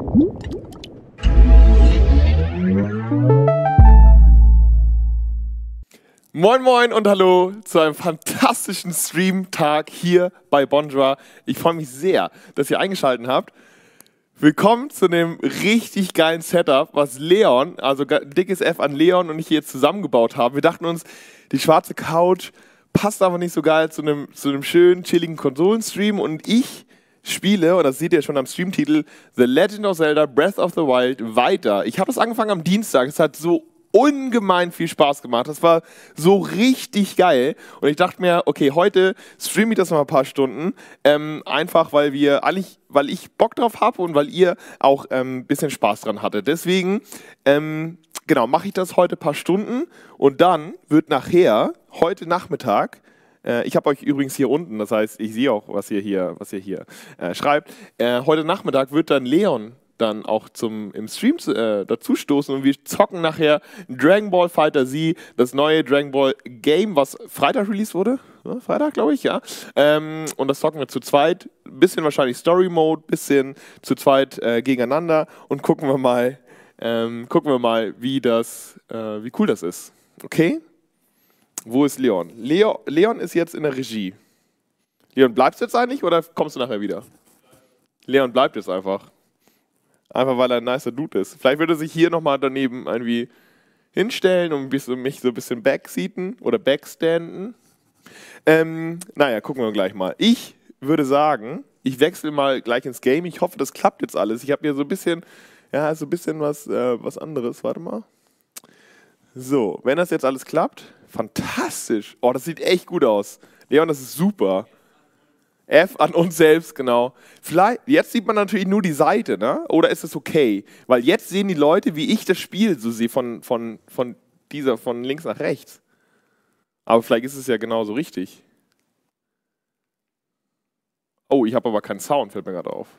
Moin Moin und hallo zu einem fantastischen Stream-Tag hier bei Bondra. Ich freue mich sehr, dass ihr eingeschaltet habt. Willkommen zu einem richtig geilen Setup, was Leon, also dickes F an Leon und ich hier jetzt zusammengebaut haben. Wir dachten uns, die schwarze Couch passt aber nicht so geil zu einem schönen, chilligen Konsolenstream und ich spiele, und das seht ihr schon am Streamtitel, The Legend of Zelda Breath of the Wild weiter. Ich habe das angefangen am Dienstag, es hat so ungemein viel Spaß gemacht. Das war so richtig geil. Und ich dachte mir, okay, heute streame ich das noch ein paar Stunden. Einfach, weil ich Bock drauf habe und weil ihr auch ein bisschen Spaß dran hattet. Deswegen, genau, mache ich das heute ein paar Stunden. Und dann wird nachher, heute Nachmittag, ich habe euch übrigens hier unten, das heißt, ich sehe auch, was ihr hier schreibt. Heute Nachmittag wird dann Leon dann auch im Stream dazu stoßen und wir zocken nachher Dragon Ball FighterZ, das neue Dragon Ball Game, was Freitag released wurde. Ja, Freitag, glaube ich, ja. Und das zocken wir zu zweit. Bisschen wahrscheinlich Story Mode, bisschen zu zweit gegeneinander und gucken wir mal, wie cool das ist. Okay? Wo ist Leon? Leon ist jetzt in der Regie. Leon, bleibst du jetzt eigentlich oder kommst du nachher wieder? Leon bleibt jetzt einfach. Einfach weil er ein nicer Dude ist. Vielleicht würde er sich hier nochmal daneben irgendwie hinstellen und mich so ein bisschen backseaten oder backstanden. Naja, gucken wir gleich mal. Ich würde sagen, ich wechsle mal gleich ins Game. Ich hoffe, das klappt jetzt alles. Ich habe hier so ein bisschen was anderes. Warte mal. So, wenn das jetzt alles klappt, fantastisch. Oh, das sieht echt gut aus. Leon, das ist super. F an uns selbst, genau. Vielleicht, jetzt sieht man natürlich nur die Seite, ne? Oder ist es okay? Weil jetzt sehen die Leute, wie ich das Spiel so sehe, von links nach rechts. Aber vielleicht ist es ja genauso richtig. Oh, ich habe aber keinen Sound, fällt mir gerade auf.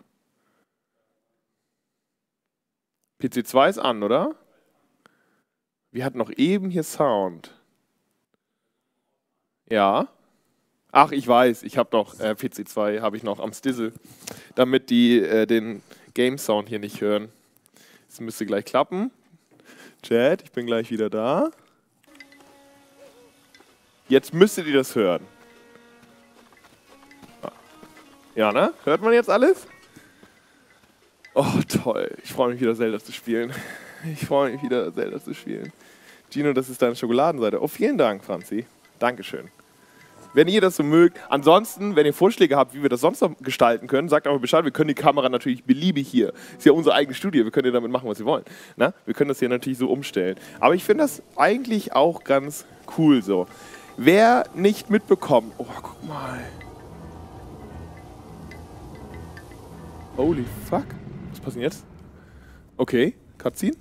PC 2 ist an, oder? Wir hatten noch eben hier Sound. Ja. Ach, ich weiß, ich habe noch PC 2 habe ich noch am Stizzle, damit die den Game Sound hier nicht hören. Das müsste gleich klappen. Chat, ich bin gleich wieder da. Jetzt müsstet ihr das hören. Ja, ne? Hört man jetzt alles? Oh, toll. Ich freue mich wieder, Zelda zu spielen. Gino, das ist deine Schokoladenseite. Oh, vielen Dank, Franzi. Dankeschön. Wenn ihr das so mögt. Ansonsten, wenn ihr Vorschläge habt, wie wir das sonst noch gestalten können, sagt einfach Bescheid. Wir können die Kamera natürlich beliebig hier. Ist ja unsere eigene Studie. Wir können ja damit machen, was wir wollen. Na? Wir können das hier natürlich so umstellen. Aber ich finde das eigentlich auch ganz cool so. Wer nicht mitbekommt... Oh, guck mal. Holy fuck. Was passiert jetzt? Okay, Cutscene.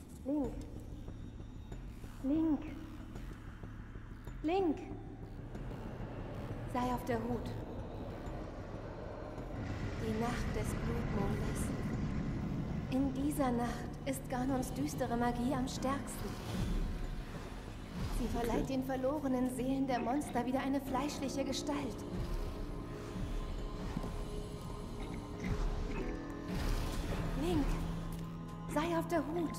Link. Sei auf der Hut. Die Nacht des Blutmondes. In dieser Nacht ist Ganons düstere Magie am stärksten. Sie verleiht den verlorenen Seelen der Monster wieder eine fleischliche Gestalt. Link, sei auf der Hut.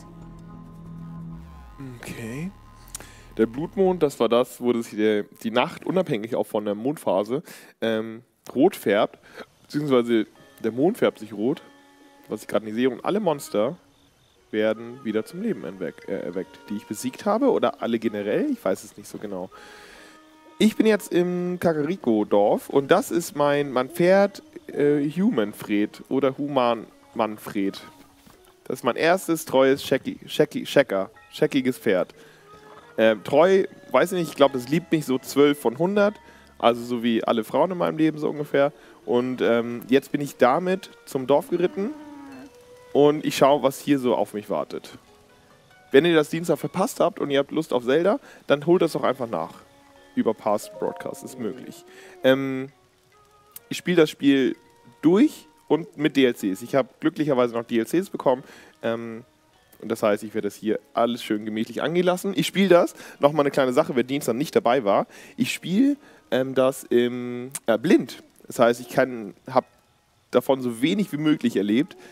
Okay. Der Blutmond, das war das, wo sich die Nacht, unabhängig auch von der Mondphase, rot färbt. Beziehungsweise der Mond färbt sich rot, was ich gerade nicht sehe. Und alle Monster werden wieder zum Leben erweckt, die ich besiegt habe. Oder alle generell, ich weiß es nicht so genau. Ich bin jetzt im Kakariko-Dorf und das ist mein Pferd Humanfred oder Human-Manfred. Das ist mein erstes treues, scheckiges Pferd. Treu, weiß ich nicht, ich glaube, es liebt mich so 12 von 100, also so wie alle Frauen in meinem Leben so ungefähr. Und jetzt bin ich damit zum Dorf geritten und ich schaue, was hier so auf mich wartet. Wenn ihr das Dienstag verpasst habt und ihr habt Lust auf Zelda, dann holt das doch einfach nach. Über Past Broadcast ist möglich. Ich spiele das Spiel durch und mit DLCs. Ich habe glücklicherweise noch DLCs bekommen. Und das heißt, ich werde das hier alles schön gemächlich angehen lassen. Ich spiele das, nochmal eine kleine Sache, wer Dienstag nicht dabei war. Ich spiele das blind. Das heißt, ich habe davon so wenig wie möglich erlebt.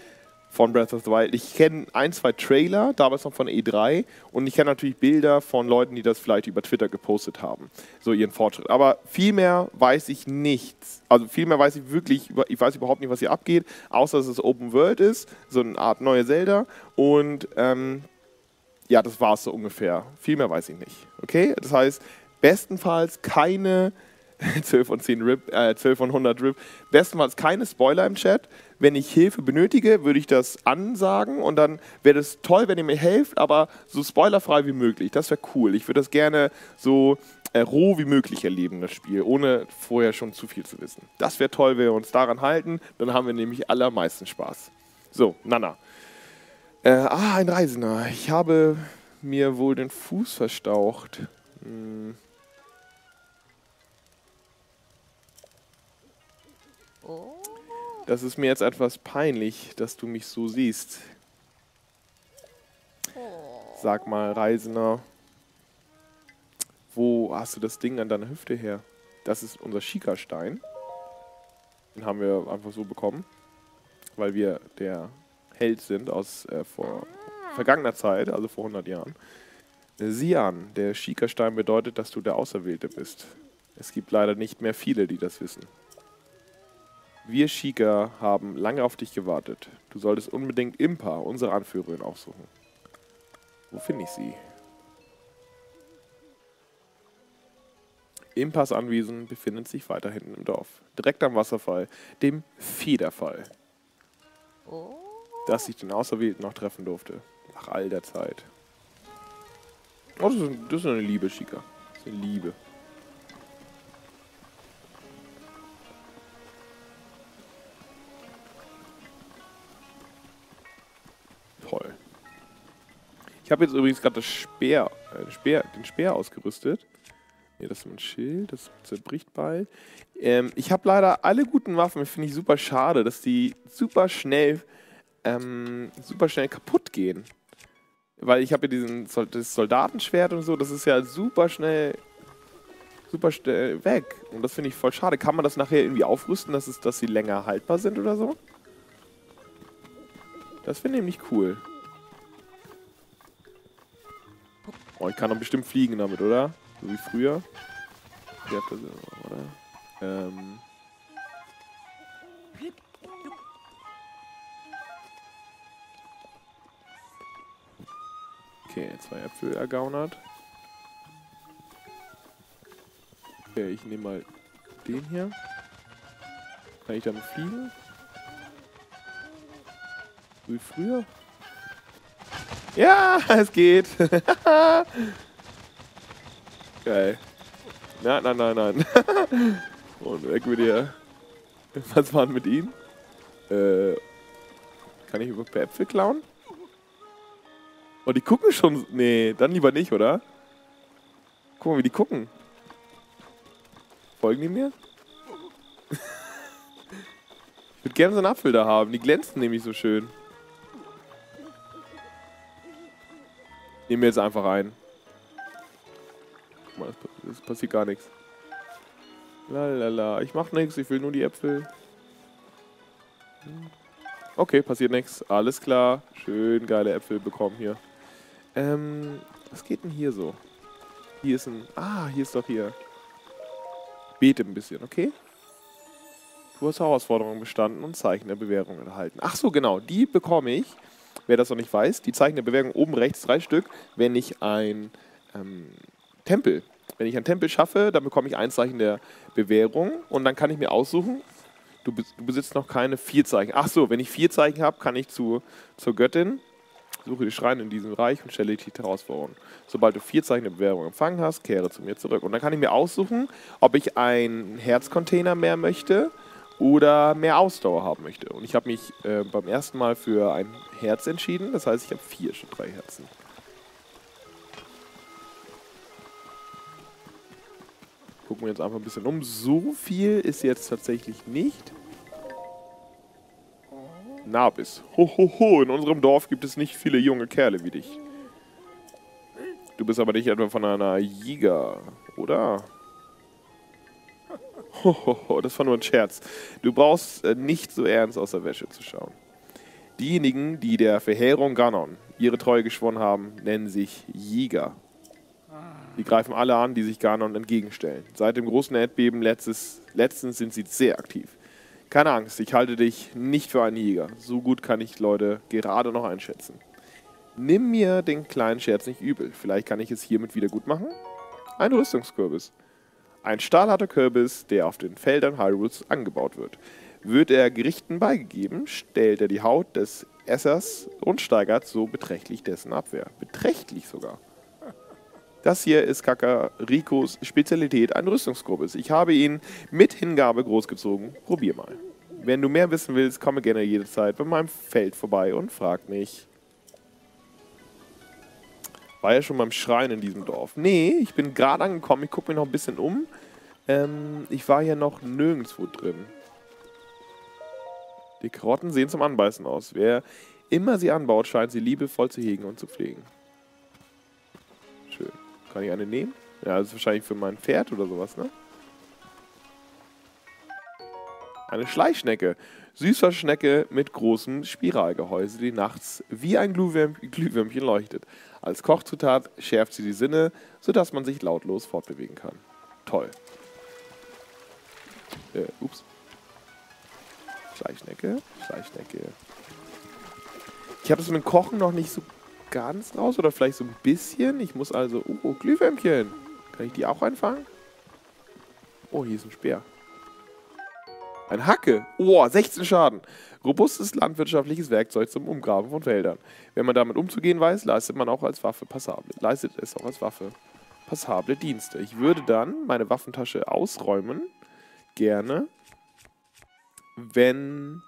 von Breath of the Wild. Ich kenne ein, zwei Trailer, damals noch von E3, und ich kenne natürlich Bilder von Leuten, die das vielleicht über Twitter gepostet haben, so ihren Fortschritt. Aber viel mehr weiß ich nichts. Also viel mehr weiß ich wirklich, ich weiß überhaupt nicht, was hier abgeht, außer dass es Open World ist, so eine Art neue Zelda, und ja, das war es so ungefähr. Viel mehr weiß ich nicht. Okay? Das heißt, bestenfalls keine 12 von 10 RIP, 12 von 100 RIP. Bestenfalls keine Spoiler im Chat. Wenn ich Hilfe benötige, würde ich das ansagen, und dann wäre es toll, wenn ihr mir helft, aber so spoilerfrei wie möglich. Das wäre cool. Ich würde das gerne so roh wie möglich erleben, das Spiel, ohne vorher schon zu viel zu wissen. Das wäre toll, wenn wir uns daran halten. Dann haben wir nämlich allermeisten Spaß. So, Nana. Ein Reisender. Ich habe mir wohl den Fuß verstaucht. Das ist mir jetzt etwas peinlich, dass du mich so siehst. Sag mal, Reisender, wo hast du das Ding an deiner Hüfte her? Das ist unser Schikastein. Den haben wir einfach so bekommen, weil wir der Held sind aus vor vergangener Zeit, also vor 100 Jahren. Sieh an, der Schikastein bedeutet, dass du der Auserwählte bist. Es gibt leider nicht mehr viele, die das wissen. Wir Shika haben lange auf dich gewartet. Du solltest unbedingt Impa, unsere Anführerin, aufsuchen. Wo finde ich sie? Impas Anwesen befindet sich weiter hinten im Dorf. Direkt am Wasserfall, dem Federfall. Dass ich den Auserwählten noch treffen durfte. Nach all der Zeit. Oh, das ist eine Liebe, Shika. Das ist eine Liebe. Toll. Ich habe jetzt übrigens gerade den Speer ausgerüstet. Hier, das ist ein Schild, das zerbricht bald. Ich habe leider alle guten Waffen, finde ich super schade, dass die super schnell kaputt gehen. Weil ich habe hier das Soldatenschwert und so, das ist ja super schnell weg. Und das finde ich voll schade. Kann man das nachher irgendwie aufrüsten, dass sie länger haltbar sind oder so? Das finde ich nämlich cool. Oh, ich kann doch bestimmt fliegen damit, oder? So wie früher. Ja, das, oder? Okay, 2 Äpfel ergaunert. Okay, ich nehme mal den hier. Kann ich damit fliegen? So wie früher? Ja, es geht. Geil. Nein. Und weg mit dir. Was war denn mit ihm? Kann ich überhaupt Äpfel klauen? Oh, die gucken schon. Nee, dann lieber nicht, oder? Guck mal, wie die gucken. Folgen die mir? Ich würde gerne so einen Apfel da haben. Die glänzen nämlich so schön. Nehmen wir jetzt einfach ein. Guck mal, es passiert gar nichts. Lalala, ich mach nichts, ich will nur die Äpfel. Okay, passiert nichts. Alles klar. Schön geile Äpfel bekommen hier. Was geht denn hier so? Hier ist ein... hier ist doch hier. Bete ein bisschen, okay? Du hast Herausforderungen bestanden und Zeichen der Bewährung erhalten. Ach so, genau. Die bekomme ich. Wer das noch nicht weiß, die Zeichen der Bewährung oben rechts 3 Stück, wenn ich ein Tempel schaffe, dann bekomme ich ein Zeichen der Bewährung und dann kann ich mir aussuchen, du besitzt noch keine 4 Zeichen. Ach so, wenn ich 4 Zeichen habe, kann ich zur Göttin, suche die Schreine in diesem Reich und stelle die Herausforderung. Sobald du 4 Zeichen der Bewährung empfangen hast, kehre zu mir zurück. Und dann kann ich mir aussuchen, ob ich einen Herzcontainer mehr möchte oder mehr Ausdauer haben möchte. Und ich habe mich beim ersten Mal für ein Herz entschieden. Das heißt, ich habe 4 statt 3 Herzen. Gucken wir jetzt einfach ein bisschen um. So viel ist jetzt tatsächlich nicht. Nabis. Hohoho, in unserem Dorf gibt es nicht viele junge Kerle wie dich. Du bist aber nicht etwa von einer Jäger, oder? Hohoho, das war nur ein Scherz. Du brauchst nicht so ernst aus der Wäsche zu schauen. Diejenigen, die der Verheerung Ganon ihre Treue geschworen haben, nennen sich Jäger. Die greifen alle an, die sich Ganon entgegenstellen. Seit dem großen Erdbeben letztens sind sie sehr aktiv. Keine Angst, ich halte dich nicht für einen Jäger. So gut kann ich Leute gerade noch einschätzen. Nimm mir den kleinen Scherz nicht übel. Vielleicht kann ich es hiermit wieder gut machen. Ein Rüstungskürbis. Ein stahlharter Kürbis, der auf den Feldern Hyrules angebaut wird. Wird er Gerichten beigegeben, stellt er die Haut des Essers und steigert so beträchtlich dessen Abwehr. Beträchtlich sogar. Das hier ist Kakarikos Spezialität, ein Rüstungskürbis. Ich habe ihn mit Hingabe großgezogen. Probier mal. Wenn du mehr wissen willst, komme gerne jederzeit bei meinem Feld vorbei und frag mich. War ja schon beim Schrein in diesem Dorf. Nee, ich bin gerade angekommen. Ich gucke mich noch ein bisschen um. Ich war hier noch nirgendwo drin. Die Karotten sehen zum Anbeißen aus. Wer immer sie anbaut, scheint sie liebevoll zu hegen und zu pflegen. Schön. Kann ich eine nehmen? Ja, das ist wahrscheinlich für mein Pferd oder sowas, ne? Eine Schleichschnecke. Süßer Schnecke mit großem Spiralgehäuse, die nachts wie ein Glühwürmchen leuchtet. Als Kochzutat schärft sie die Sinne, sodass man sich lautlos fortbewegen kann. Toll. Ups. Schleichschnecke. Ich habe es mit dem Kochen noch nicht so ganz raus oder vielleicht so ein bisschen. Ich muss also... Oh, Glühwürmchen. Kann ich die auch einfangen? Oh, hier ist ein Speer. Ein Hacke. Oh, 16 Schaden. Robustes landwirtschaftliches Werkzeug zum Umgraben von Feldern. Wenn man damit umzugehen weiß, leistet es auch als Waffe passable Dienste. Ich würde dann meine Waffentasche ausräumen. Gerne. Wenn...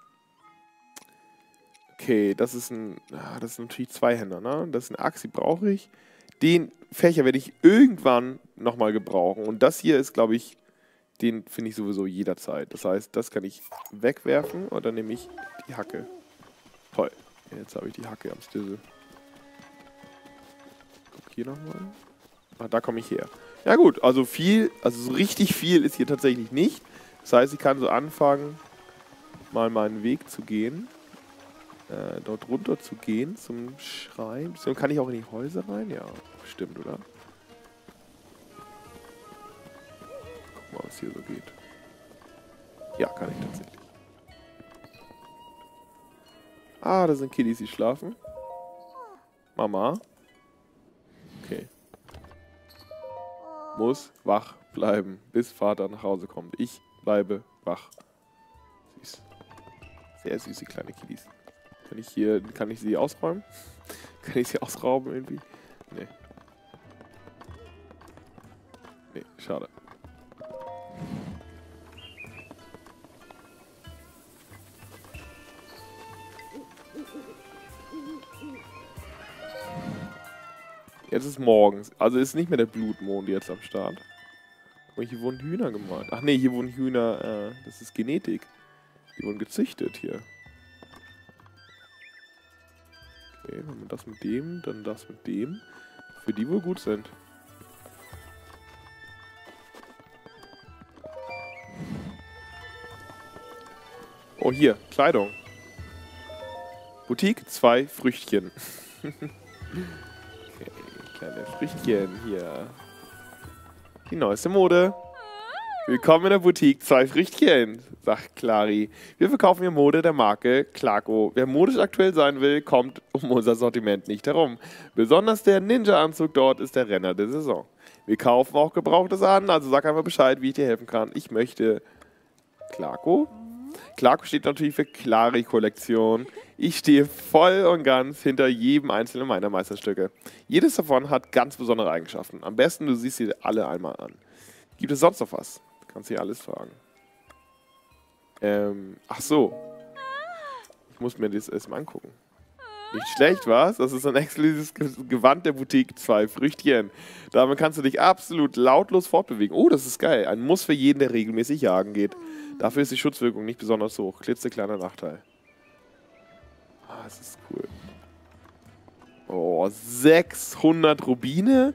Okay, das ist natürlich Zweihänder, ne? Das ist eine Axt, die brauche ich. Den Fächer werde ich irgendwann nochmal gebrauchen. Und das hier ist, glaube ich, den finde ich sowieso jederzeit. Das heißt, das kann ich wegwerfen und dann nehme ich die Hacke. Toll. Jetzt habe ich die Hacke am Stissel. Guck hier nochmal. Ah, da komme ich her. Ja gut, also so richtig viel ist hier tatsächlich nicht. Das heißt, ich kann so anfangen, mal meinen Weg zu gehen. Dort runter zu gehen zum Schrein. Kann ich auch in die Häuser rein? Ja, stimmt, oder? Guck mal, was hier so geht. Ja, kann ich tatsächlich. Ah, da sind Kiddies, die schlafen. Mama. Okay. Muss wach bleiben, bis Vater nach Hause kommt. Ich bleibe wach. Süß. Sehr süße kleine Kiddies. Kann ich sie ausräumen? Kann ich sie ausrauben irgendwie? Nee. Nee, schade. Jetzt ist morgens. Also ist nicht mehr der Blutmond jetzt am Start. Aber hier wurden Hühner gemalt. Ach nee, hier wurden Hühner, das ist Genetik. Die wurden gezüchtet hier. Okay, wenn man das mit dem, dann das mit dem. Für die wohl gut sind. Oh, hier, Kleidung. Boutique, 2 Früchtchen. Okay, kleine Früchtchen hier. Die neueste Mode. Willkommen in der Boutique, 2 Früchtchen, sagt Clary. Wir verkaufen hier Mode der Marke Clarko. Wer modisch aktuell sein will, kommt um unser Sortiment nicht herum. Besonders der Ninja-Anzug dort ist der Renner der Saison. Wir kaufen auch Gebrauchtes an, also sag einfach Bescheid, wie ich dir helfen kann. Ich möchte Clarko. Clarko steht natürlich für Clary-Kollektion. Ich stehe voll und ganz hinter jedem einzelnen meiner Meisterstücke. Jedes davon hat ganz besondere Eigenschaften. Am besten, du siehst sie alle einmal an. Gibt es sonst noch was? Kannst du hier alles fragen. Ach so. Ich muss mir das erstmal angucken. Nicht schlecht, was? Das ist ein exklusives Gewand der Boutique, 2 Früchtchen. Damit kannst du dich absolut lautlos fortbewegen. Oh, das ist geil. Ein Muss für jeden, der regelmäßig jagen geht. Dafür ist die Schutzwirkung nicht besonders hoch. Klitzekleiner Nachteil. Ah, das ist cool. Oh, 600 Rubine?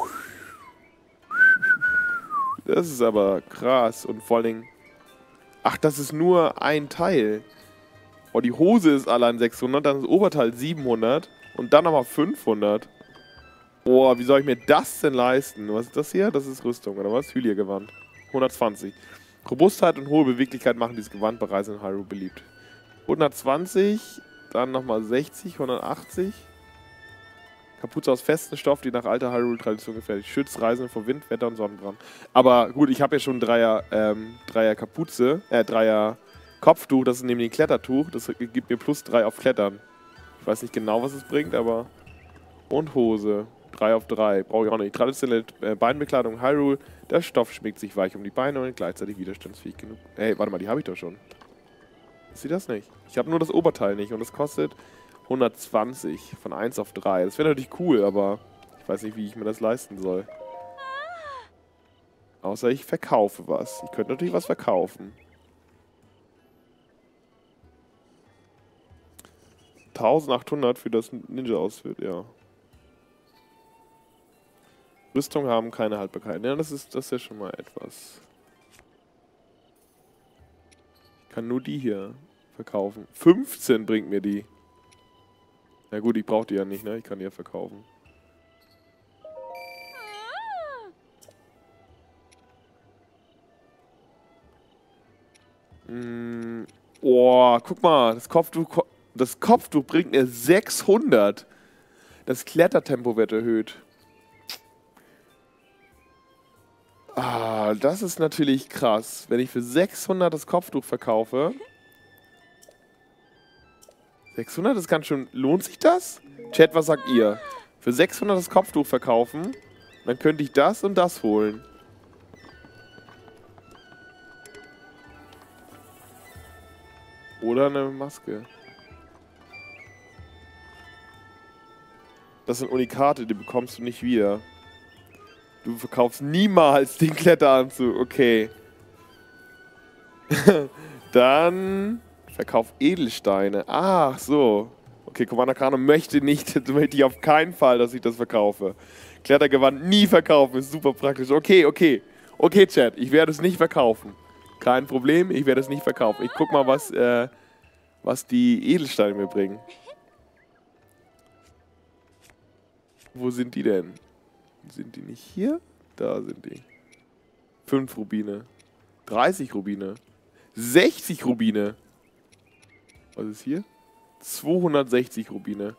Das ist aber krass. Und vor allen Dingen... Ach, das ist nur ein Teil. Oh, die Hose ist allein 600, dann das Oberteil 700 und dann nochmal 500. Oh, wie soll ich mir das denn leisten? Was ist das hier? Das ist Rüstung, oder was? Hylia-Gewand. 120. Robustheit und hohe Beweglichkeit machen dieses Gewand bei Reisen in Hyrule beliebt. 120, dann nochmal 60, 180. Kapuze aus festem Stoff, die nach alter Hyrule-Tradition gefährlich. Schützt Reisende vor Wind, Wetter und Sonnenbrand. Aber gut, ich habe ja schon Dreier Kapuze, Dreier Kopftuch, das ist nämlich ein Klettertuch. Das gibt mir +3 auf Klettern. Ich weiß nicht genau, was es bringt, aber... Und Hose. 3 auf 3. Brauche ich auch nicht. Traditionelle Beinbekleidung Hyrule. Der Stoff schmiegt sich weich um die Beine und gleichzeitig widerstandsfähig genug. Hey, warte mal, die habe ich doch schon. Ist sie das nicht? Ich habe nur das Oberteil nicht und das kostet 120 von 1 auf 3. Das wäre natürlich cool, aber ich weiß nicht, wie ich mir das leisten soll. Außer ich verkaufe was. Ich könnte natürlich was verkaufen. 1800 für das Ninja-Outfit, ja. Rüstung haben keine Haltbarkeit. Ja, das ist ja schon mal etwas. Ich kann nur die hier verkaufen. 15 bringt mir die. Na gut, ich brauche die ja nicht, ne? Ich kann die ja verkaufen. Oh, guck mal, das Kopftuch bringt mir 600. Das Klettertempo wird erhöht. Ah, das ist natürlich krass. Wenn ich für 600 das Kopftuch verkaufe. 600 ist ganz schön. Lohnt sich das? Chat, was sagt ihr? Für 600 das Kopftuch verkaufen, dann könnte ich das und das holen. Oder eine Maske. Das sind Unikate, die bekommst du nicht wieder. Du verkaufst niemals den Kletteranzug. Okay. Dann verkauf Edelsteine. Ach so. Okay, Commander Kano möchte ich auf keinen Fall, dass ich das verkaufe. Klettergewand nie verkaufen, ist super praktisch. Okay, okay. Okay, Chat, ich werde es nicht verkaufen. Kein Problem, ich werde es nicht verkaufen. Ich guck mal, was die Edelsteine mir bringen. Wo sind die denn? Sind die nicht hier? Da sind die. 5 Rubine. 30 Rubine. 60 Rubine. Was ist hier? 260 Rubine.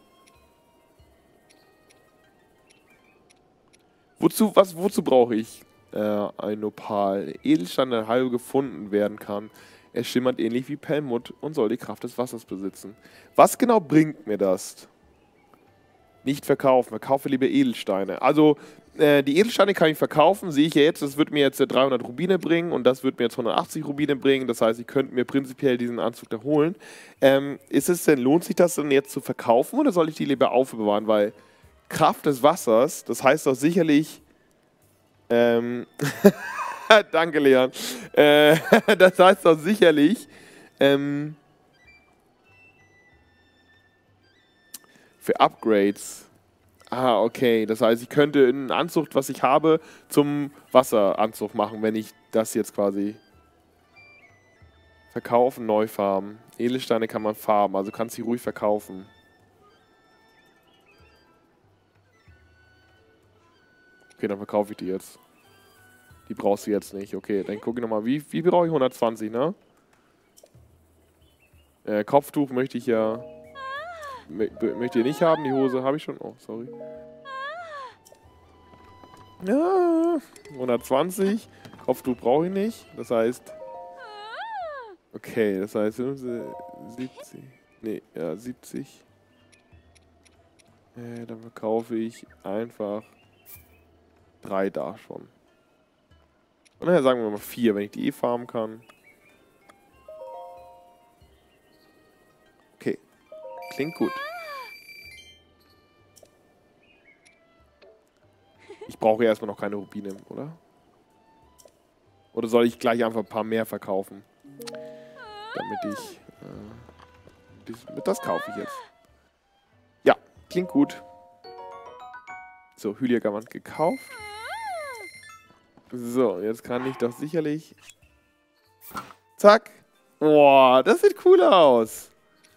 Wozu brauche ich ein Nopal? Edelstein, der halb gefunden werden kann. Er schimmert ähnlich wie Perlmutt und soll die Kraft des Wassers besitzen. Was genau bringt mir das? Nicht verkaufen. Verkaufe lieber Edelsteine. Also, die Edelsteine kann ich verkaufen. Sehe ich ja jetzt. Das wird mir jetzt 300 Rubine bringen und das wird mir jetzt 180 Rubine bringen. Das heißt, ich könnte mir prinzipiell diesen Anzug da holen. Lohnt sich das denn jetzt zu verkaufen oder soll ich die lieber aufbewahren? Weil Kraft des Wassers, das heißt doch sicherlich... Danke, Leon. Das heißt doch sicherlich... für Upgrades. Ah, okay. Das heißt, ich könnte einen Anzug, was ich habe, zum Wasseranzug machen, wenn ich das jetzt quasi verkaufen, neu farben. Edelsteine kann man farben, also kannst du sie ruhig verkaufen. Okay, dann verkaufe ich die jetzt. Die brauchst du jetzt nicht. Okay, dann gucke ich nochmal. Wie brauche ich? 120, ne? Kopftuch möchte ich ja... Möchte ihr nicht haben, die Hose habe ich schon. Oh, sorry. Ja, 120. Kopftuch brauche ich nicht. Das heißt... Okay, das heißt 70. Nee, ja, 70. Dann verkaufe ich einfach 3 da schon. Und daher sagen wir mal 4, wenn ich die farmen kann. Okay. Klingt gut. Ich brauche erstmal noch keine Rubine, oder? Oder soll ich gleich einfach ein paar mehr verkaufen? Damit ich... das kaufe ich jetzt. Ja, klingt gut. So, Hylia-Gewand gekauft. So, jetzt kann ich doch sicherlich... Zack. Boah, das sieht cool aus.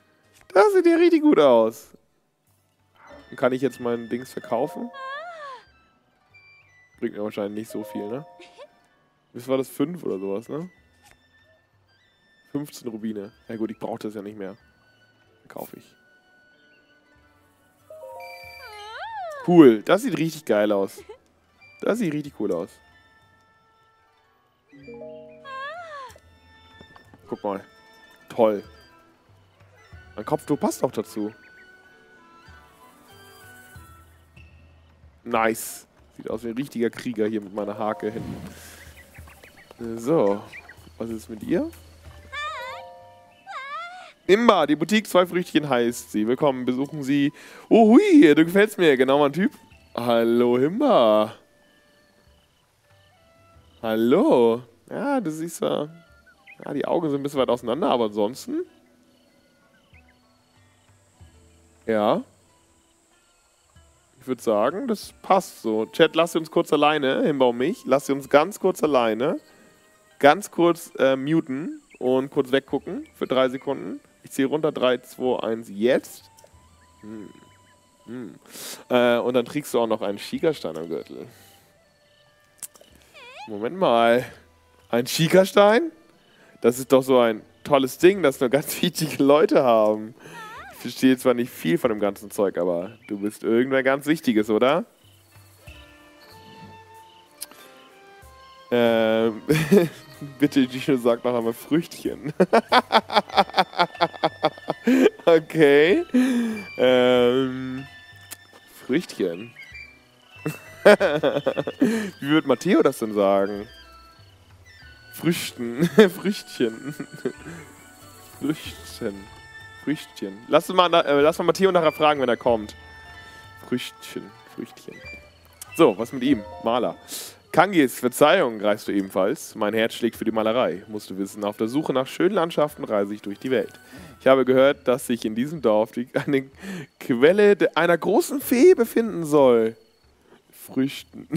Das sieht ja richtig gut aus. Kann ich jetzt mein Dings verkaufen? Bringt mir wahrscheinlich nicht so viel, ne? Was war das? 5 oder sowas, ne? 15 Rubine. Ja gut, ich brauche das ja nicht mehr. Kaufe ich. Cool. Das sieht richtig geil aus. Das sieht richtig cool aus. Guck mal. Toll. Mein Kopftuch passt auch dazu. Nice. Sieht aus wie ein richtiger Krieger hier mit meiner Hake hinten. So. Was ist mit ihr? Imba, die Boutique 2 Früchtchen heißt sie. Willkommen, besuchen Sie. Oh hui, du gefällst mir. Genau mein Typ. Hallo, Imba. Hallo. Ja, du siehst ja... Ja, die Augen sind ein bisschen weit auseinander, aber ansonsten... Ja. Ich würde sagen, das passt so. Chat, lasst uns kurz alleine, Himba und mich. Lasst uns ganz kurz alleine. Ganz kurz muten und kurz weggucken für 3 Sekunden. Ich zähle runter. 3, 2, 1, jetzt. Und dann trägst du auch noch einen Schiekerstein am Gürtel. Moment mal. Ein Schiekerstein? Das ist doch so ein tolles Ding, das nur ganz wichtige Leute haben. Ich verstehe zwar nicht viel von dem ganzen Zeug, aber du bist irgendwer ganz Wichtiges, oder? Bitte, Gino, sag noch einmal Früchtchen. Okay. Früchtchen. Wie wird Matteo das denn sagen? Früchten. Früchtchen. Früchtchen. Früchtchen. Lass mal Matteo nachher fragen, wenn er kommt. Früchtchen. Früchtchen. So, was mit ihm? Maler. Kangis, Verzeihung, greifst du ebenfalls. Mein Herz schlägt für die Malerei, musst du wissen. Auf der Suche nach schönen Landschaften reise ich durch die Welt. Ich habe gehört, dass sich in diesem Dorf eine Quelle einer großen Fee befinden soll. Früchten.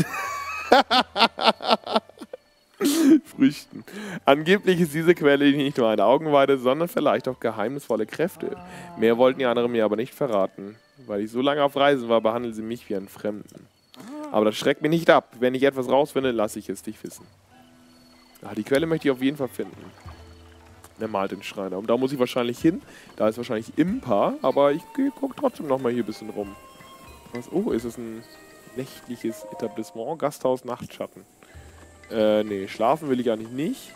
Früchten. Angeblich ist diese Quelle nicht nur eine Augenweide, sondern vielleicht auch geheimnisvolle Kräfte. Mehr wollten die anderen mir aber nicht verraten. Weil ich so lange auf Reisen war, behandeln sie mich wie einen Fremden. Aber das schreckt mich nicht ab. Wenn ich etwas rausfinde, lasse ich es dich wissen. Ah, die Quelle möchte ich auf jeden Fall finden. Er malt den Schreiner. Und da muss ich wahrscheinlich hin. Da ist wahrscheinlich Impa, aber ich gucke trotzdem nochmal hier ein bisschen rum. Was? Oh, ist es ein nächtliches Etablissement? Gasthaus Nachtschatten. Nee, schlafen will ich eigentlich nicht.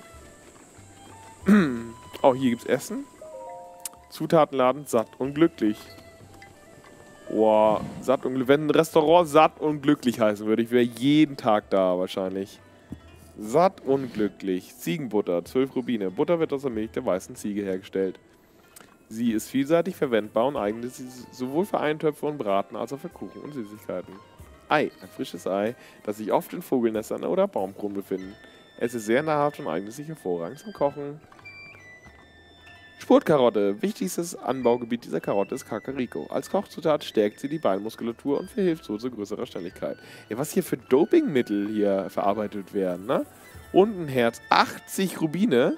Oh, hier gibt's Essen. Zutatenladen, satt und glücklich. Boah, satt und glücklich. Wenn ein Restaurant satt und glücklich heißen würde, ich wäre jeden Tag da wahrscheinlich. Satt und glücklich. Ziegenbutter, 12 Rubine. Butter wird aus der Milch der weißen Ziege hergestellt. Sie ist vielseitig verwendbar und eignet sich sowohl für Eintöpfe und Braten als auch für Kuchen und Süßigkeiten. Ei, ein frisches Ei, das sich oft in Vogelnestern oder Baumkronen befinden. Es ist sehr nahrhaft und eignet sich hervorragend zum Kochen. Spurtkarotte. Wichtigstes Anbaugebiet dieser Karotte ist Kakariko. Als Kochzutat stärkt sie die Beinmuskulatur und verhilft so zu größerer Schnelligkeit. Ja, was hier für Dopingmittel hier verarbeitet werden, ne? Und ein Herz. 80 Rubine.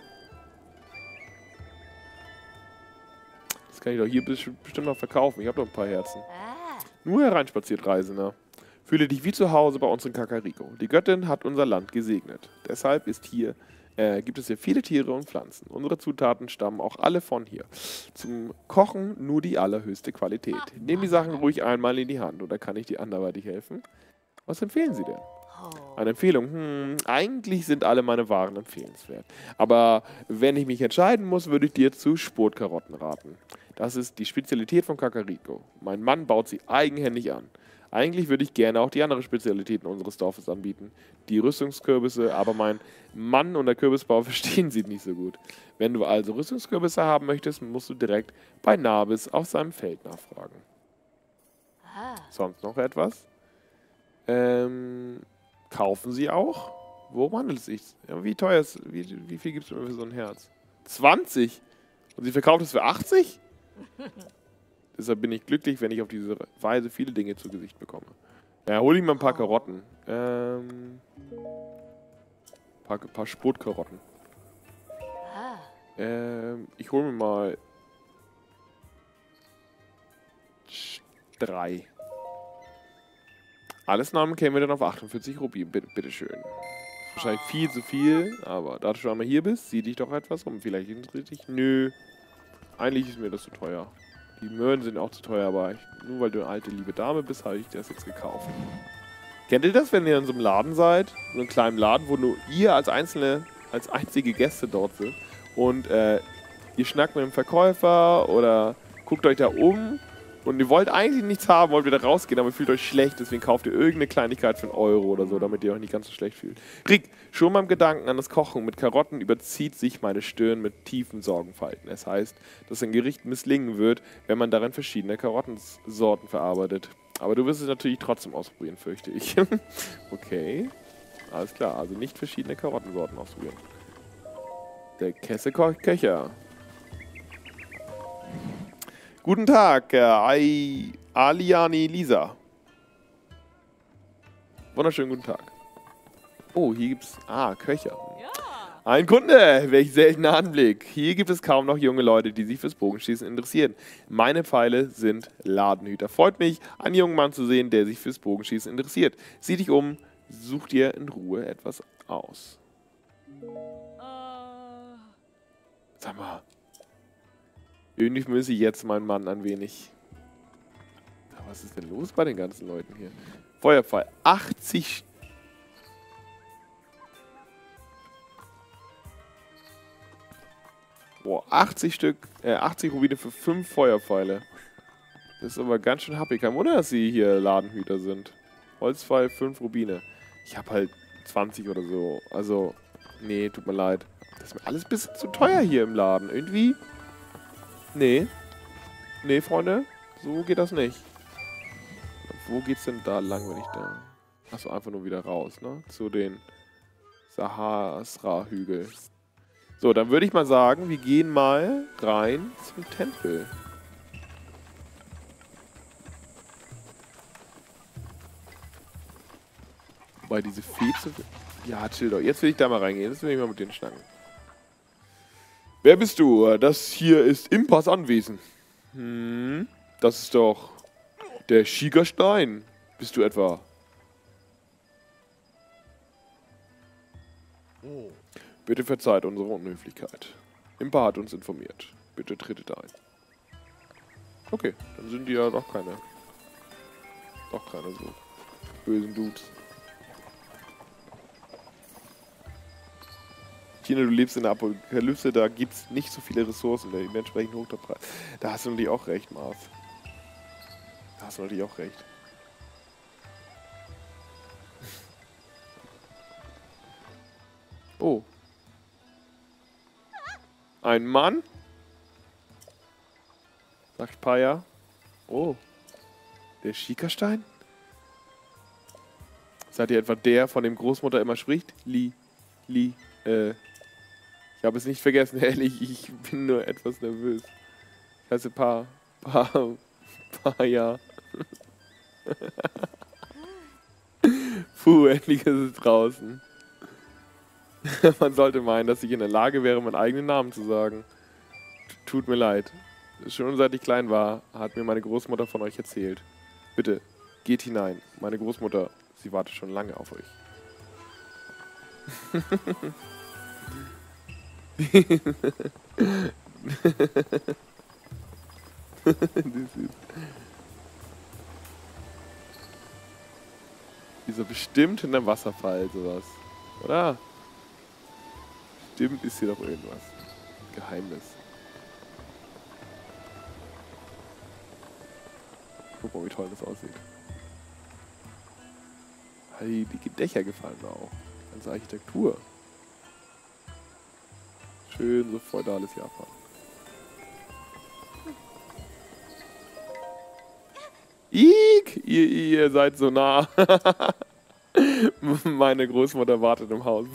Das kann ich doch hier bestimmt noch verkaufen. Ich habe doch ein paar Herzen. Nur hereinspaziert, Reisender. Fühle dich wie zu Hause bei uns in Kakariko. Die Göttin hat unser Land gesegnet. Deshalb gibt es hier viele Tiere und Pflanzen. Unsere Zutaten stammen auch alle von hier. Zum Kochen nur die allerhöchste Qualität. Nehmen die Sachen ruhig einmal in die Hand, oder kann ich dir anderweitig helfen? Was empfehlen Sie denn? Eine Empfehlung? Eigentlich sind alle meine Waren empfehlenswert. Aber wenn ich mich entscheiden muss, würde ich dir zu Spurtkarotten raten. Das ist die Spezialität von Kakariko. Mein Mann baut sie eigenhändig an. Eigentlich würde ich gerne auch die anderen Spezialitäten unseres Dorfes anbieten. Die Rüstungskürbisse, aber mein Mann und der Kürbisbau verstehen sie nicht so gut. Wenn du also Rüstungskürbisse haben möchtest, musst du direkt bei Nabis auf seinem Feld nachfragen. Sonst noch etwas? Kaufen sie auch? Worum handelt es sich? Ja, wie teuer ist, wie viel gibt es für so ein Herz? 20? Und sie verkauft es für 80? Deshalb bin ich glücklich, wenn ich auf diese Weise viele Dinge zu Gesicht bekomme. Ja, hole ich mal ein paar Karotten. Paar Spurtkarotten. Ich hole mir mal 3. Alles Namen kämen wir dann auf 48 Rubin. Bitteschön. Wahrscheinlich viel zu viel, aber da du schon einmal hier bist, sieh dich doch etwas um. Vielleicht interessiert dich. Nö. Eigentlich ist mir das zu teuer. Die Möhren sind auch zu teuer, aber nur weil du eine alte, liebe Dame bist, habe ich das jetzt gekauft. Kennt ihr das, wenn ihr in so einem Laden seid? So einem kleinen Laden, wo nur ihr als einzige Gäste dort sind. Und ihr schnackt mit dem Verkäufer oder guckt euch da um. Und ihr wollt eigentlich nichts haben, wollt wieder rausgehen, aber ihr fühlt euch schlecht, deswegen kauft ihr irgendeine Kleinigkeit für 1 Euro oder so, damit ihr euch nicht ganz so schlecht fühlt. Rick, schon beim Gedanken an das Kochen mit Karotten überzieht sich meine Stirn mit tiefen Sorgenfalten. Es heißt, dass ein Gericht misslingen wird, wenn man darin verschiedene Karottensorten verarbeitet. Aber du wirst es natürlich trotzdem ausprobieren, fürchte ich. Okay, alles klar, also nicht verschiedene Karottensorten ausprobieren. Der Kesselköcher. Guten Tag, Aliani Lisa. Wunderschönen guten Tag. Oh, hier gibt's... Köcher. Ja. Ein Kunde, welch seltener Anblick. Hier gibt es kaum noch junge Leute, die sich fürs Bogenschießen interessieren. Meine Pfeile sind Ladenhüter. Freut mich, einen jungen Mann zu sehen, der sich fürs Bogenschießen interessiert. Sieh dich um, such dir in Ruhe etwas aus. Sag mal. Irgendwie müsse ich jetzt meinen Mann ein wenig... Was ist denn los bei den ganzen Leuten hier? Feuerpfeil. 80... Boah, 80 Stück... 80 Rubine für 5 Feuerpfeile. Das ist aber ganz schön happig. Kein Wunder, dass sie hier Ladenhüter sind. Holzpfeil, 5 Rubine. Ich habe halt 20 oder so. Also, nee, tut mir leid. Das ist mir alles ein bisschen zu teuer hier im Laden. Irgendwie... Nee. Nee, Freunde. So geht das nicht. Wo geht's denn da lang, wenn ich da... Achso, einfach nur wieder raus, ne? Zu den Sahasra-Hügel. So, dann würde ich mal sagen, wir gehen mal rein zum Tempel. Wobei diese Fee zu... Ja, chill doch. Jetzt will ich da mal reingehen. Jetzt will ich mal mit denen schnacken. Wer bist du? Das hier ist Impas Anwesen. Das ist doch der Schiegerstein. Bist du etwa? Bitte verzeiht unsere Unhöflichkeit. Impa hat uns informiert. Bitte tretet ein. Okay, dann sind die ja doch keine so bösen Dudes. Tina, du lebst in der Apokalypse, da gibt es nicht so viele Ressourcen, dementsprechend hoch der Preis. Da hast du natürlich auch recht, Marv. Da hast du natürlich auch recht. Oh. Ein Mann? Sagt Paya. Oh. Der Schiekerstein? Seid ihr etwa der, von dem Großmutter immer spricht? Ich habe es nicht vergessen, ehrlich, ich bin nur etwas nervös. Ich heiße Paya. Puh, endlich ist es draußen. Man sollte meinen, dass ich in der Lage wäre, meinen eigenen Namen zu sagen. Tut mir leid. Schon seit ich klein war, hat mir meine Großmutter von euch erzählt. Bitte, geht hinein. Meine Großmutter, sie wartet schon lange auf euch. Dieser bestimmt hinterm Wasserfall, sowas. Oder? Bestimmt ist hier doch irgendwas. Geheimnis. Guck mal, wie toll das aussieht. Die Dächer gefallen mir auch. Die ganze Architektur. Schön so feudales Japan. Ick, ihr seid so nah. Meine Großmutter wartet im Haus.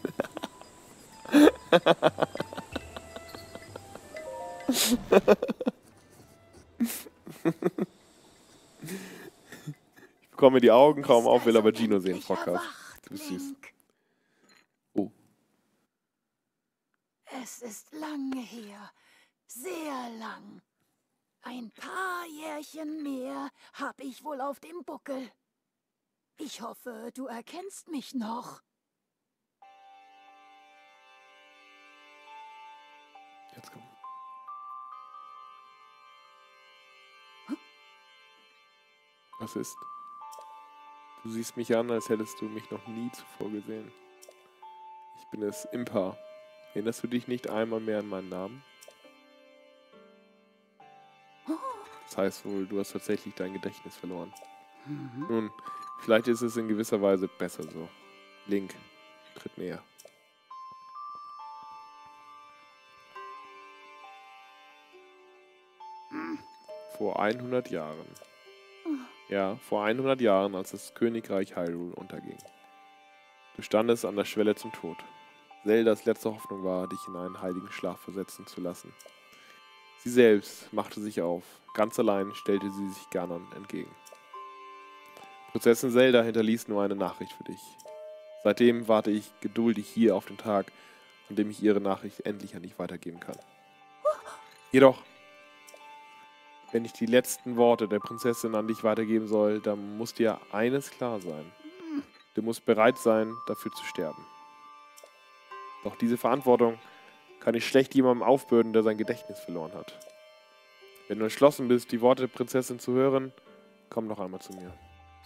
Ich bekomme die Augen kaum auf, will aber Gino sehen, Podcast. Du bist süß. Oh. Es ist lange her. Sehr lang. Ein paar Jährchen mehr hab ich wohl auf dem Buckel. Ich hoffe, du erkennst mich noch. Jetzt komm. Was ist? Du siehst mich an, als hättest du mich noch nie zuvor gesehen. Ich bin es, Impa. Erinnerst du dich nicht einmal mehr an meinen Namen? Das heißt wohl, du hast tatsächlich dein Gedächtnis verloren. Nun, vielleicht ist es in gewisser Weise besser so. Link, tritt näher. Vor 100 Jahren. Ja, vor 100 Jahren, als das Königreich Hyrule unterging. Du standest an der Schwelle zum Tod. Zeldas letzte Hoffnung war, dich in einen heiligen Schlaf versetzen zu lassen. Sie selbst machte sich auf. Ganz allein stellte sie sich Ganon entgegen. Prinzessin Zelda hinterließ nur eine Nachricht für dich. Seitdem warte ich geduldig hier auf den Tag, an dem ich ihre Nachricht endlich an dich weitergeben kann. Jedoch, wenn ich die letzten Worte der Prinzessin an dich weitergeben soll, dann muss dir eines klar sein. Du musst bereit sein, dafür zu sterben. Doch diese Verantwortung kann ich schlecht jemandem aufbürden, der sein Gedächtnis verloren hat. Wenn du entschlossen bist, die Worte der Prinzessin zu hören, komm noch einmal zu mir.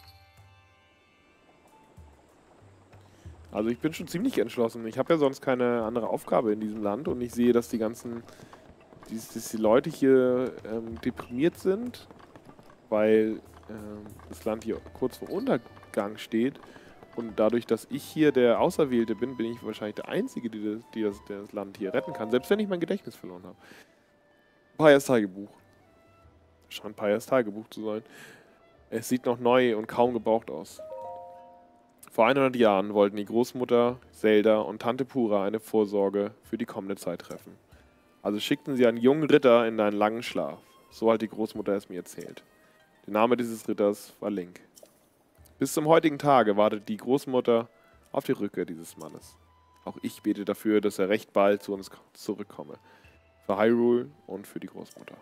Also ich bin schon ziemlich entschlossen. Ich habe ja sonst keine andere Aufgabe in diesem Land und ich sehe, dass die ganzen die Leute hier deprimiert sind, weil das Land hier kurz vor Untergang steht. Und dadurch, dass ich hier der Auserwählte bin, bin ich wahrscheinlich der Einzige, der das Land hier retten kann. Selbst wenn ich mein Gedächtnis verloren habe. Payas Tagebuch. Scheint Payas Tagebuch zu sein. Es sieht noch neu und kaum gebraucht aus. Vor 100 Jahren wollten die Großmutter, Zelda und Tante Pura eine Vorsorge für die kommende Zeit treffen. Also schickten sie einen jungen Ritter in einen langen Schlaf. So hat die Großmutter es mir erzählt. Der Name dieses Ritters war Link. Bis zum heutigen Tage wartet die Großmutter auf die Rückkehr dieses Mannes. Auch ich bete dafür, dass er recht bald zu uns zurückkomme. Für Hyrule und für die Großmutter.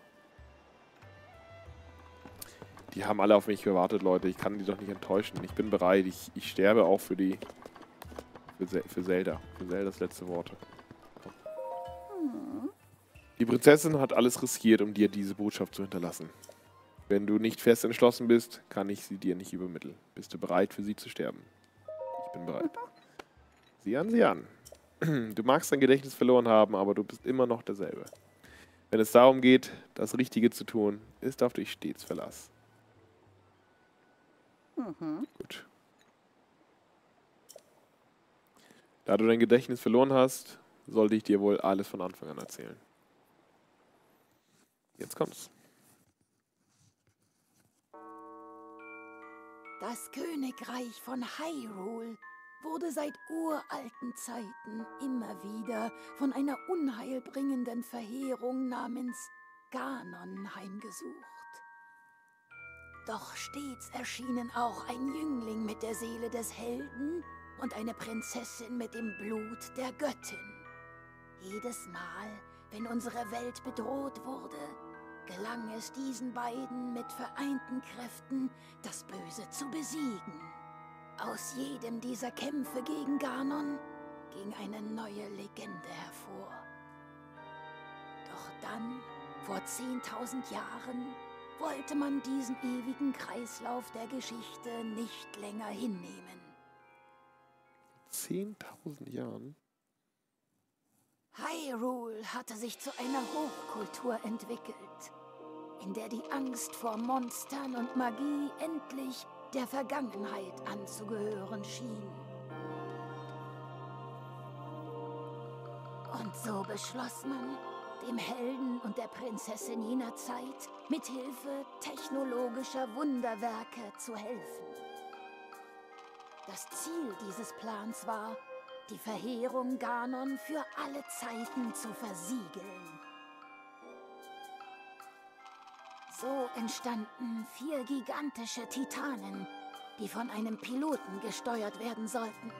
Die haben alle auf mich gewartet, Leute. Ich kann die doch nicht enttäuschen. Ich bin bereit. Ich sterbe auch für Zelda. Für Zeldas letzte Worte. Die Prinzessin hat alles riskiert, um dir diese Botschaft zu hinterlassen. Wenn du nicht fest entschlossen bist, kann ich sie dir nicht übermitteln. Bist du bereit, für sie zu sterben? Ich bin bereit. Sieh an, sieh an. Du magst dein Gedächtnis verloren haben, aber du bist immer noch derselbe. Wenn es darum geht, das Richtige zu tun, ist auf dich stets Verlass. Gut. Da du dein Gedächtnis verloren hast, sollte ich dir wohl alles von Anfang an erzählen. Jetzt kommt's. Das Königreich von Hyrule wurde seit uralten Zeiten immer wieder von einer unheilbringenden Verheerung namens Ganon heimgesucht. Doch stets erschienen auch ein Jüngling mit der Seele des Helden und eine Prinzessin mit dem Blut der Göttin. Jedes Mal, wenn unsere Welt bedroht wurde, gelang es diesen beiden mit vereinten Kräften, das Böse zu besiegen. Aus jedem dieser Kämpfe gegen Ganon ging eine neue Legende hervor. Doch dann, vor 10.000 Jahren, wollte man diesen ewigen Kreislauf der Geschichte nicht länger hinnehmen. 10.000 Jahren? Hyrule hatte sich zu einer Hochkultur entwickelt, in der die Angst vor Monstern und Magie endlich der Vergangenheit anzugehören schien. Und so beschloss man, dem Helden und der Prinzessin jener Zeit mithilfe technologischer Wunderwerke zu helfen. Das Ziel dieses Plans war, die Verheerung Ganon für alle Zeiten zu versiegeln. So entstanden 4 gigantische Titanen, die von einem Piloten gesteuert werden sollten.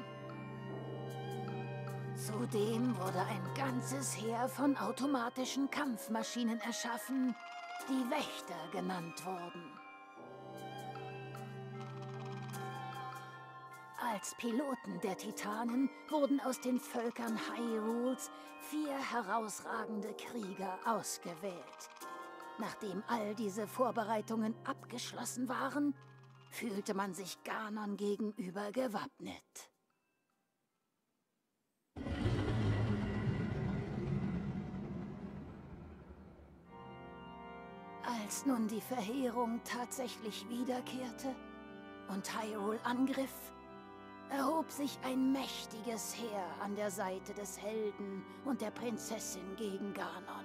Zudem wurde ein ganzes Heer von automatischen Kampfmaschinen erschaffen, die Wächter genannt wurden. Als Piloten der Titanen wurden aus den Völkern Hyrules 4 herausragende Krieger ausgewählt. Nachdem all diese Vorbereitungen abgeschlossen waren, fühlte man sich Ganon gegenüber gewappnet. Als nun die Verheerung tatsächlich wiederkehrte und Hyrule angriff, erhob sich ein mächtiges Heer an der Seite des Helden und der Prinzessin gegen Ganon.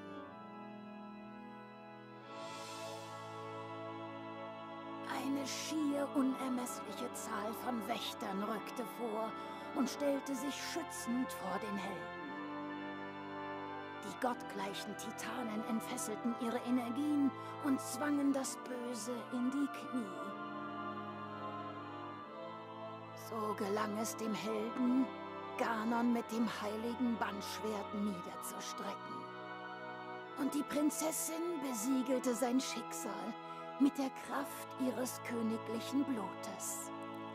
Eine schier unermessliche Zahl von Wächtern rückte vor und stellte sich schützend vor den Helden. Die gottgleichen Titanen entfesselten ihre Energien und zwangen das Böse in die Knie. So gelang es dem Helden, Ganon mit dem heiligen Bandschwert niederzustrecken. Und die Prinzessin besiegelte sein Schicksal mit der Kraft ihres königlichen Blutes.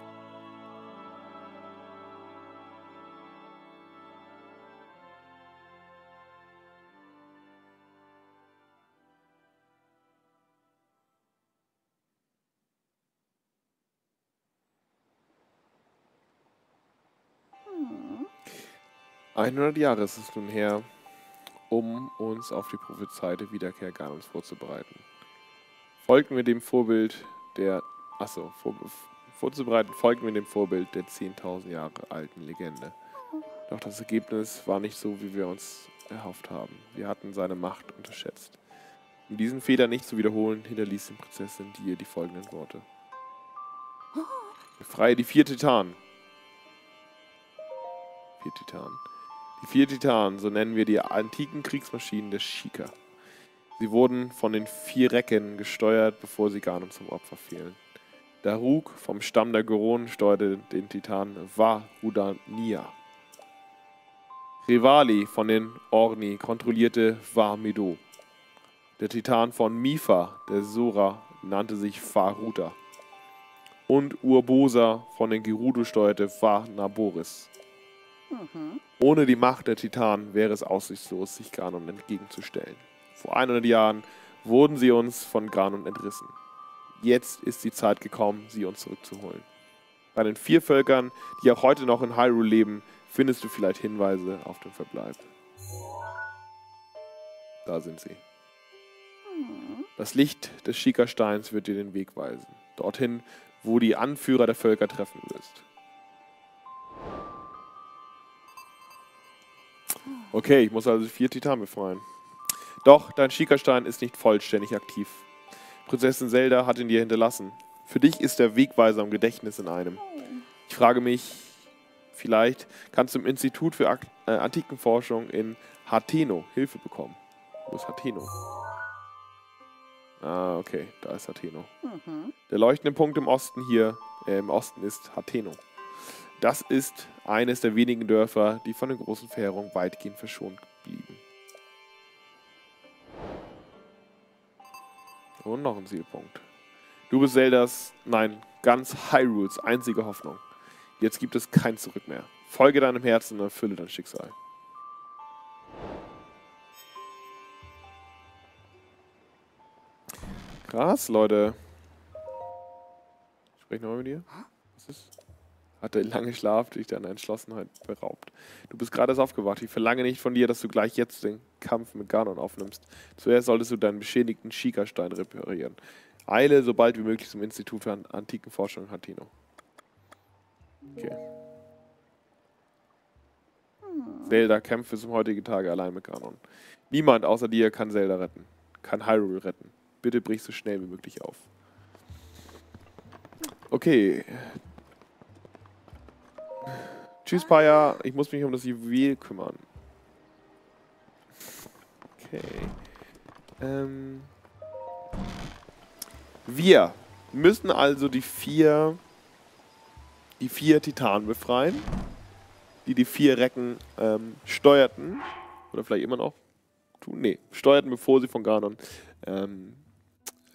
Hm. 100 Jahre ist es nun her, um uns auf die prophezeite Wiederkehr Ganons vorzubereiten. Folgten wir dem Vorbild der, folgten wir dem Vorbild der 10.000 Jahre alten Legende. Doch das Ergebnis war nicht so, wie wir uns erhofft haben. Wir hatten seine Macht unterschätzt. Um diesen Fehler nicht zu wiederholen, hinterließ die Prinzessin dir die folgenden Worte. Befreie die 4 Titanen. 4 Titanen. Die 4 Titanen, so nennen wir die antiken Kriegsmaschinen der Sheikah. Sie wurden von den 4 Recken gesteuert, bevor sie Ganon zum Opfer fielen. Daruk vom Stamm der Goron steuerte den Titan Varudania. Revali von den Orni kontrollierte Var-Medo. Der Titan von Mipha, der Sora, nannte sich Faruta. Und Urbosa von den Gerudo steuerte Var-Naboris. Ohne die Macht der Titanen wäre es aussichtslos, sich Ganon entgegenzustellen. Vor 100 Jahren wurden sie uns von Ganon entrissen. Jetzt ist die Zeit gekommen, sie uns zurückzuholen. Bei den 4 Völkern, die auch heute noch in Hyrule leben, findest du vielleicht Hinweise auf den Verbleib. Da sind sie. Das Licht des Sheikah-Steins wird dir den Weg weisen. Dorthin, wo die Anführer der Völker treffen wirst. Okay, ich muss also 4 Titanen befreien. Doch, dein Sheikah-Stein ist nicht vollständig aktiv. Prinzessin Zelda hat ihn dir hinterlassen. Für dich ist der Wegweiser im Gedächtnis in einem. Ich frage mich, vielleicht kannst du im Institut für Antikenforschung in Hateno Hilfe bekommen. Wo ist Hateno? Ah, okay, da ist Hateno. Der leuchtende Punkt im Osten ist Hateno. Das ist eines der wenigen Dörfer, die von der großen Verheerung weitgehend verschont blieben. Und noch ein Zielpunkt. Du bist Zeldas, nein, ganz Hyrules einzige Hoffnung. Jetzt gibt es kein Zurück mehr. Folge deinem Herzen und erfülle dein Schicksal. Krass, Leute. Ich spreche nochmal mit dir. Was ist? Hat der lange Schlaf dich deiner Entschlossenheit beraubt. Du bist gerade erst aufgewacht. Ich verlange nicht von dir, dass du gleich jetzt den Kampf mit Ganon aufnimmst. Zuerst solltest du deinen beschädigten Sheikah-Stein reparieren. Eile so bald wie möglich zum Institut für Antikenforschung in Hateno. Okay. Zelda kämpft bis zum heutigen Tage allein mit Ganon. Niemand außer dir kann Zelda retten. Kann Hyrule retten. Bitte brich so schnell wie möglich auf. Okay. Tschüss, Paya. Ich muss mich um das Juwel kümmern. Okay. Wir müssen also die vier Titanen befreien, die 4 Recken steuerten. Oder vielleicht immer noch tun? Nee, steuerten, bevor sie von Ganon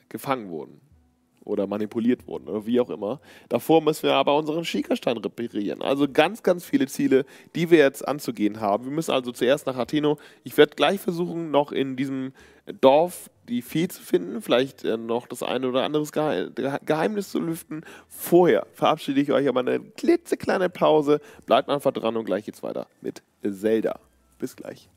gefangen wurden. Oder manipuliert wurden oder wie auch immer. Davor müssen wir aber unseren Schickerstein reparieren. Also ganz, ganz viele Ziele, die wir jetzt anzugehen haben. Wir müssen also zuerst nach Atheno. Ich werde gleich versuchen, noch in diesem Dorf die Fee zu finden. Vielleicht noch das eine oder andere Geheimnis zu lüften. Vorher verabschiede ich euch aber eine klitzekleine Pause. Bleibt einfach dran und gleich geht's weiter mit Zelda. Bis gleich.